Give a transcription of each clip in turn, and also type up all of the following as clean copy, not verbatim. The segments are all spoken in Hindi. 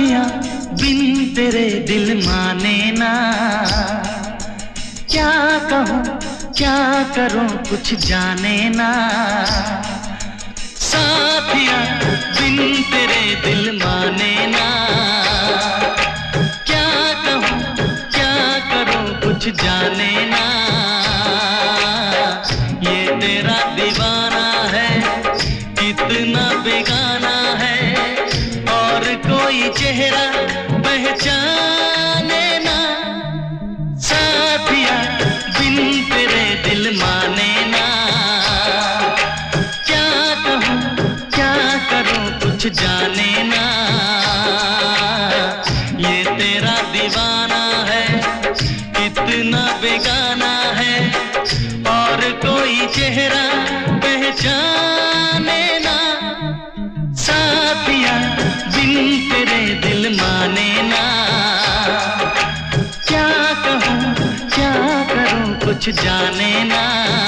साथियाँ बिन तेरे दिल माने ना, क्या कहूँ क्या करूँ कुछ जाने ना। साथियाँ बिन तेरे दिल माने ना, क्या कहूँ क्या करूँ कुछ जाने ना। ये तेरा दीवाना है कितना बेगाना है, और कोई चेहरा पहचाने ना। साथिया बिन तेरे दिल माने ना, क्या कहूँ क्या करूँ कुछ जाने ना। ये तेरा दीवाना है कितना बेगाना है, और कोई चेहरा पहचाने ना। साथिया बिन तेरे दिल माने ना, क्या कहूँ क्या करूँ कुछ जाने ना।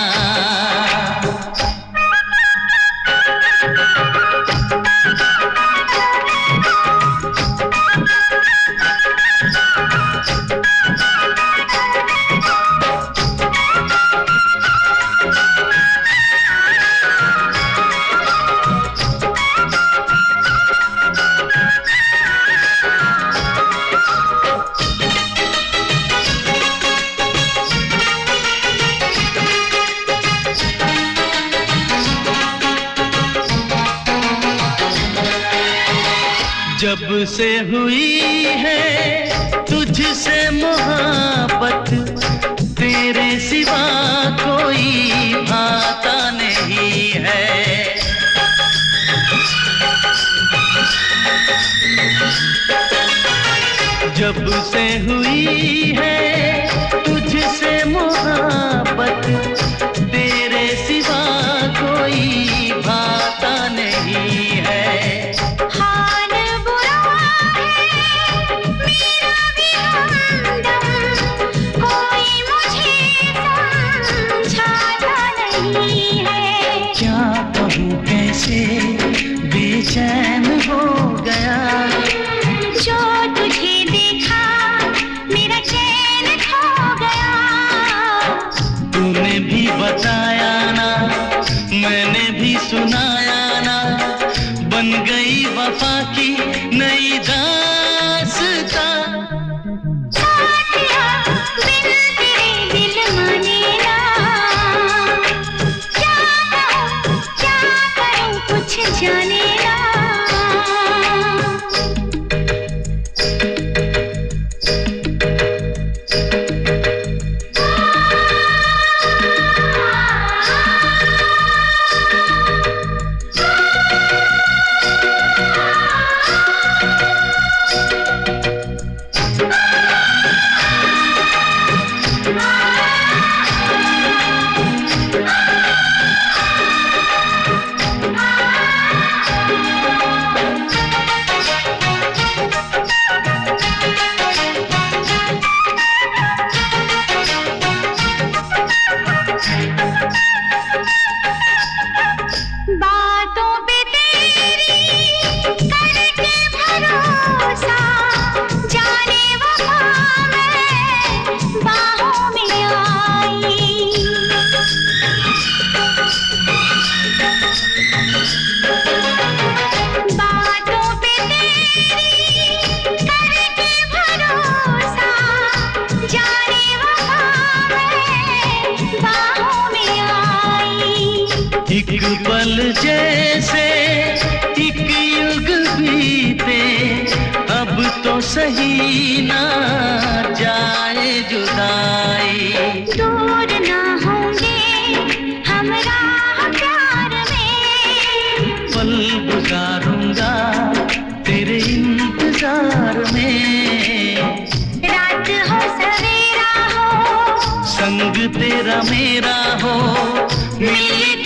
जब से हुई है तुझसे मोहब्बत, तेरे सिवा कोई भाता नहीं है। जब से हुई है तुझसे मोहब्बत, तेरे सिवा कोई भाता नहीं है। कैसे बेचैन हो गया, जो तुझे देखा मेरा चैन खो गया। तूने भी बताया ना मैंने भी सुनाया ना, बन गई वफा की नई दास्तां। साथिया बिन तेरे दिल माने ना, क्या कहूँ क्या करूँ कुछ जाने ना। बातों पे तेरी करके भरोसा, जाने वफा मैं बाहों में आई। बातों पे तेरी करके भरोसा, जाने वफा मैं बाहों में आई। एक पल जैसे एक युग बीते, अब तो सही ना जाए जुदाई। दूर ना होंगे हम राह प्यार में, पल गुजारूंगा तेरे इंतजार में। रात हो सवेरा हो संग तेरा मेरा हो, मिलने